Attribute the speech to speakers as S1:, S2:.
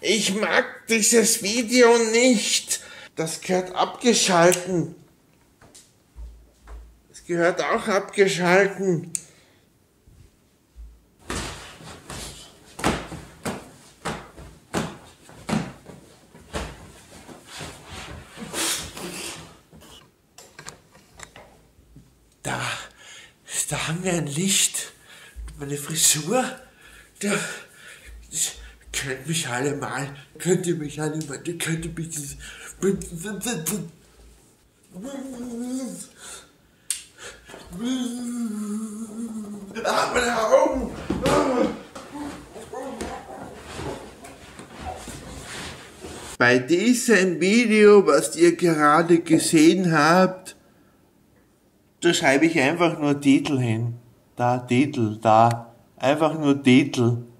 S1: Ich mag dieses Video nicht. Das gehört abgeschalten. Es gehört auch abgeschalten. Da haben wir ein Licht. Meine Frisur, das könnt mich alle mal, könnt ihr mich alle mal, könnt ihr mich... Meine Augen! Bei diesem Video, was ihr gerade gesehen habt, da schreibe ich einfach nur Titel hin. Da, Titel, da. Einfach nur Titel.